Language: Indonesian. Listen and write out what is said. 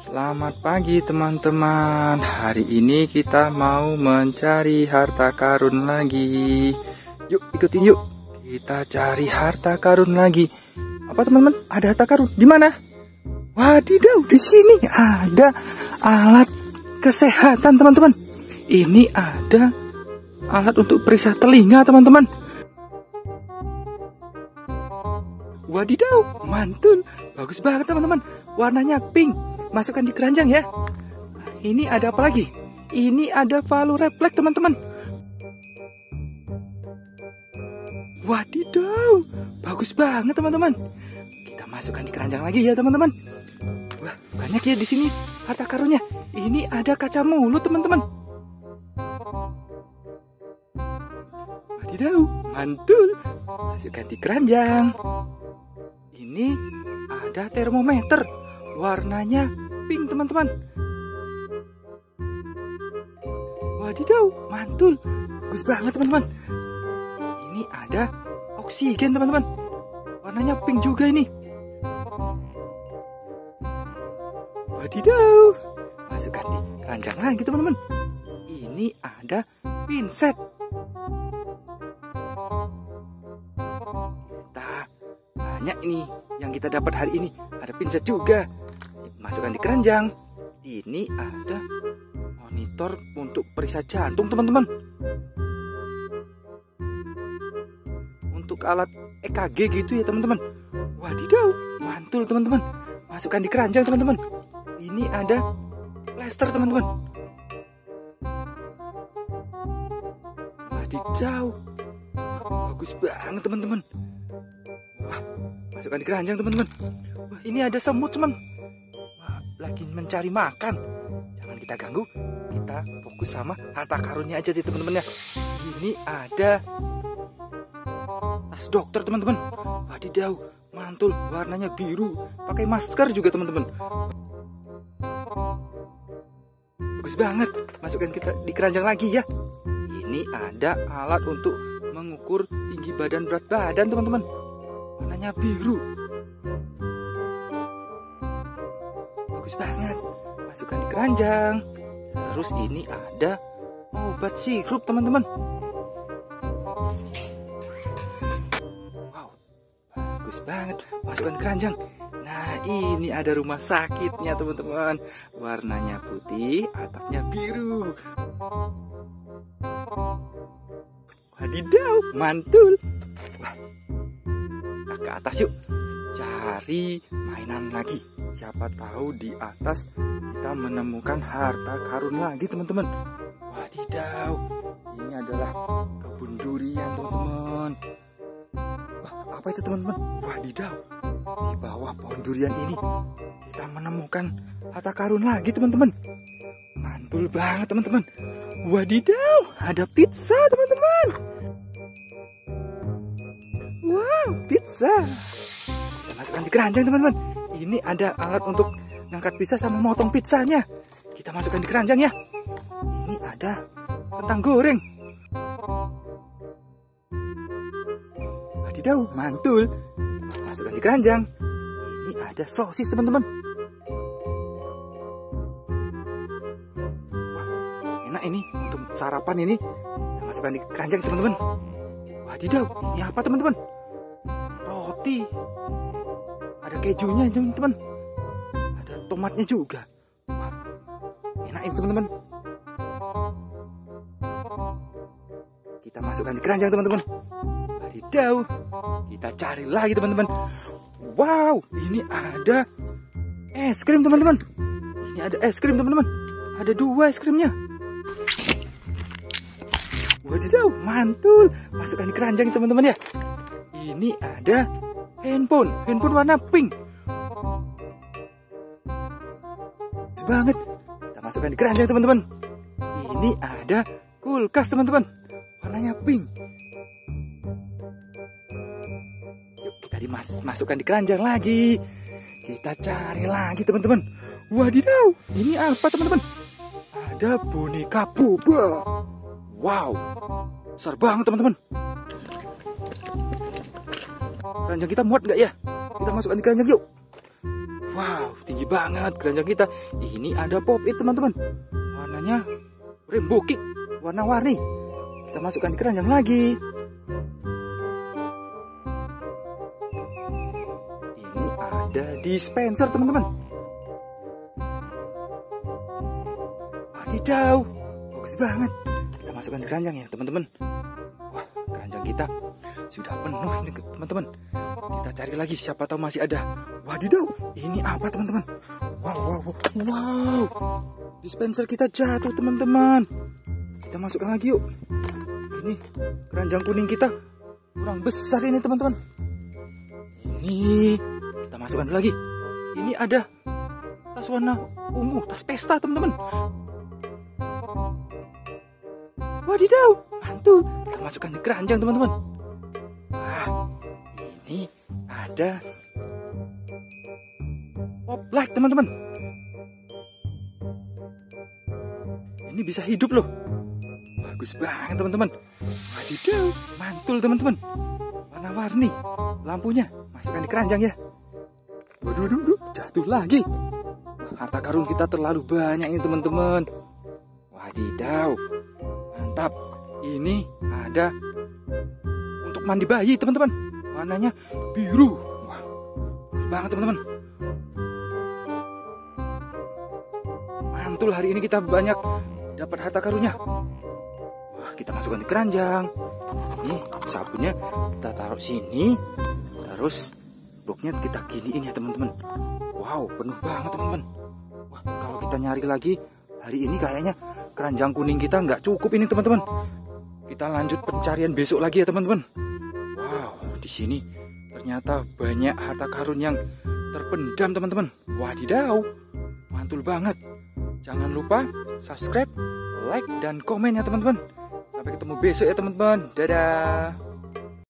Selamat pagi teman-teman. Hari ini kita mau mencari harta karun lagi. Yuk ikutin yuk. Kita cari harta karun lagi. Apa teman-teman? Ada harta karun di mana? Wadidaw, di sini ada alat kesehatan teman-teman. Ini ada alat untuk periksa telinga teman-teman. Wadidaw, mantul. Bagus banget teman-teman. Warnanya pink. Masukkan di keranjang ya. Ini ada apa lagi? Ini ada Valoreflex teman-teman. Wadidaw, bagus banget teman-teman. Kita masukkan di keranjang lagi ya teman-teman. Wah, banyak ya di sini harta karunnya. Ini ada kaca mulut teman-teman. Wadidaw, mantul. Masukkan di keranjang. Ini ada termometer. Warnanya pink teman-teman. Wadidaw, mantul. Bagus banget teman-teman. Ini ada oksigen teman-teman. Warnanya pink juga ini. Wadidaw. Masukkan di keranjang lagi teman-teman. Ini ada pinset. Banyak ini yang kita dapat hari ini. Ada pinset juga. Masukkan di keranjang. Ini ada monitor untuk periksa jantung teman-teman. Untuk alat EKG gitu ya teman-teman. Wadidaw, mantul teman-teman. Masukkan di keranjang teman-teman. Ini ada plester teman-teman. Wadidaw, bagus banget teman-teman. Wah, masukkan di keranjang teman-teman. Wah, ini ada semut teman. Wah, lagi mencari makan. Jangan kita ganggu. Kita fokus sama harta karunnya aja sih teman-teman ya. Ini ada tas dokter teman-teman. Wadidaw, mantul. Warnanya biru. Pakai masker juga teman-teman. Bagus banget. Masukkan kita di keranjang lagi ya. Ini ada alat untuk mengukur tinggi badan berat badan teman-teman. Warnanya biru. Bagus banget. Masukkan di keranjang. Terus ini ada obat sirup teman-teman. Wow, bagus banget. Masukkan di keranjang. Nah, ini ada rumah sakitnya teman-teman. Warnanya putih, atapnya biru. Wadidaw, mantul. Wah, ke atas yuk, cari mainan lagi. Siapa tahu di atas kita menemukan harta karun lagi teman-teman. Wadidaw, ini adalah kebun durian teman-teman. Wah, apa itu teman-teman? Wadidaw, di bawah pohon durian ini kita menemukan harta karun lagi teman-teman. Mantul banget teman-teman. Wadidaw, ada pizza teman-teman. Wow, pizza. Kita masukkan di keranjang teman-teman. Ini ada alat untuk ngangkat pizza sama motong pizzanya. Kita masukkan di keranjang ya. Ini ada kentang goreng. Wadidaw, mantul. Masukkan di keranjang. Ini ada sosis teman-teman. Wah, enak ini untuk sarapan ini. Kita masukkan di keranjang teman-teman. Wadidaw, ini apa teman-teman? Roti. Ada kejunya teman-teman. Ada tomatnya juga. Wah, enak ini teman-teman. Kita masukkan di keranjang teman-teman. Wadidaw. Kita cari lagi teman-teman. Wow, ini ada es krim teman-teman. Ini ada es krim teman-teman. Ada 2 es krimnya. Wadidaw, mantul. Masukkan di keranjang teman-teman ya. Ini ada handphone warna pink. Bagus banget. Kita masukkan di keranjang teman-teman. Ini ada kulkas teman-teman. Warnanya pink. Yuk kita masukkan di keranjang lagi. Kita cari lagi teman-teman. Wadidaw, ini apa teman-teman? Ada boneka boba. Wow, besar banget teman-teman. Keranjang kita muat nggak ya? Kita masukkan di keranjang yuk. Wow, tinggi banget keranjang kita. Ini ada pop-it teman-teman. Warnanya rainbow kick, warna-warni. Kita masukkan di keranjang lagi. Ini ada dispenser teman-teman. Wadidaw, bagus banget. Kita masukkan di keranjang ya teman-teman. Wah, keranjang kita sudah penuh ini teman-teman. Kita cari lagi, siapa tahu masih ada. Wadidaw, ini apa teman-teman? Wow, dispenser kita jatuh teman-teman. Kita masukkan lagi yuk. Ini keranjang kuning kita kurang besar ini teman-teman. Ini kita masukkan lagi. Ini ada tas warna ungu, tas pesta teman-teman. Wadidaw, mantul. Kita masukkan di keranjang teman-teman. Wah, ini ada pop light teman-teman. Ini bisa hidup loh. Bagus banget teman-teman. Wadidaw, mantul teman-teman. Warna-warni lampunya. Masukkan di keranjang ya. Waduh, jatuh lagi. Harta karun kita terlalu banyak ini teman-teman. Wadidaw, mantap. Ini ada untuk mandi bayi teman-teman. Warnanya biru. Wah, bagus banget teman-teman. Mantul, hari ini kita banyak dapat harta karunnya. Wah, kita masukkan di keranjang. Ini sabunnya kita taruh sini. Terus boxnya kita giniin ya teman-teman. Wow, penuh banget teman-teman. Wah, kalau kita nyari lagi hari ini kayaknya keranjang kuning kita nggak cukup ini teman-teman. Kita lanjut pencarian besok lagi ya teman-teman. Wow, di sini ternyata banyak harta karun yang terpendam teman-teman. Wadidaw, mantul banget. Jangan lupa subscribe, like, dan komen ya teman-teman. Sampai ketemu besok ya teman-teman. Dadah.